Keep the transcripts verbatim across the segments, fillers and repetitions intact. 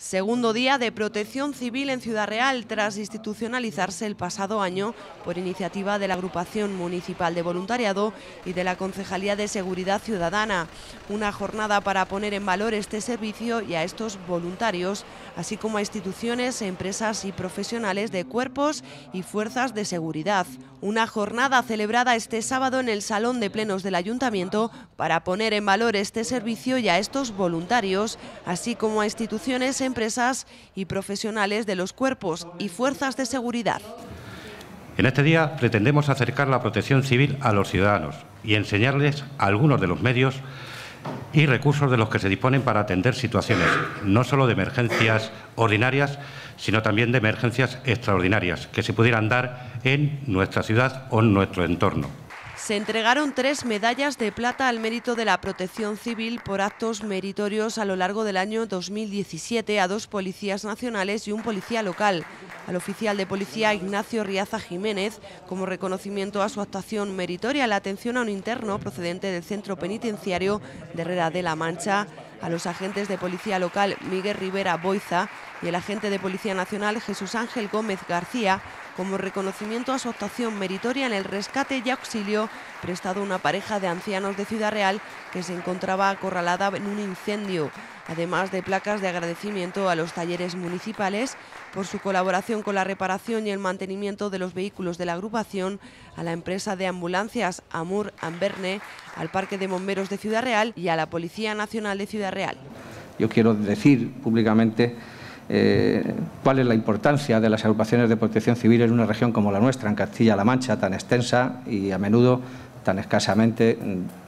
Segundo día de protección civil en Ciudad Real tras institucionalizarse el pasado año por iniciativa de la Agrupación Municipal de Voluntariado y de la Concejalía de Seguridad Ciudadana. Una jornada para poner en valor este servicio y a estos voluntarios, así como a instituciones, empresas y profesionales de cuerpos y fuerzas de seguridad. Una jornada celebrada este sábado en el Salón de Plenos del Ayuntamiento para poner en valor este servicio y a estos voluntarios, así como a instituciones, empresas y profesionales de los cuerpos y fuerzas de seguridad. En este día pretendemos acercar la protección civil a los ciudadanos y enseñarles algunos de los medios y recursos de los que se disponen para atender situaciones, no solo de emergencias ordinarias, sino también de emergencias extraordinarias que se pudieran dar en nuestra ciudad o en nuestro entorno. Se entregaron tres medallas de plata al mérito de la protección civil por actos meritorios a lo largo del año dos mil diecisiete a dos policías nacionales y un policía local. Al oficial de policía Ignacio Riaza Jiménez, como reconocimiento a su actuación meritoria en la atención a un interno procedente del centro penitenciario de Herrera de la Mancha, a los agentes de policía local Miguel Rivera Boiza y el agente de Policía Nacional Jesús Ángel Gómez García, como reconocimiento a su actuación meritoria en el rescate y auxilio prestado a una pareja de ancianos de Ciudad Real que se encontraba acorralada en un incendio, además de placas de agradecimiento a los talleres municipales por su colaboración con la reparación y el mantenimiento de los vehículos de la agrupación, a la empresa de ambulancias Amur Amberne, al Parque de Bomberos de Ciudad Real y a la Policía Nacional de Ciudad Real. Yo quiero decir públicamente eh, cuál es la importancia de las agrupaciones de protección civil en una región como la nuestra, en Castilla-La Mancha, tan extensa y a menudo tan escasamente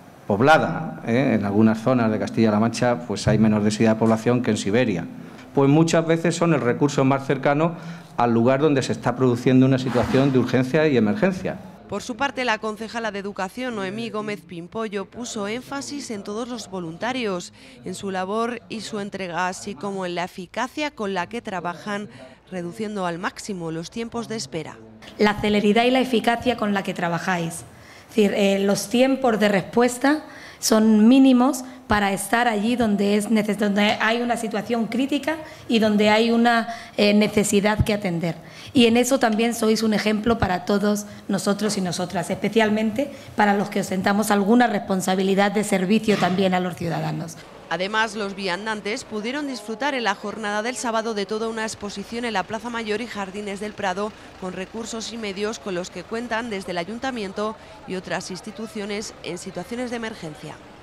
poblada, ¿eh? En algunas zonas de Castilla-La Mancha pues hay menos densidad de población que en Siberia. Pues muchas veces son el recurso más cercano al lugar donde se está produciendo una situación de urgencia y emergencia. Por su parte, la concejala de Educación, Noemí Gómez Pimpollo, puso énfasis en todos los voluntarios, en su labor y su entrega, así como en la eficacia con la que trabajan, reduciendo al máximo los tiempos de espera. La celeridad y la eficacia con la que trabajáis. Es decir, eh, los tiempos de respuesta son mínimos para estar allí donde, es neces donde hay una situación crítica y donde hay una eh, necesidad que atender. Y en eso también sois un ejemplo para todos nosotros y nosotras, especialmente para los que ostentamos alguna responsabilidad de servicio también a los ciudadanos. Además, los viandantes pudieron disfrutar en la jornada del sábado de toda una exposición en la Plaza Mayor y Jardines del Prado, con recursos y medios con los que cuentan desde el Ayuntamiento y otras instituciones en situaciones de emergencia.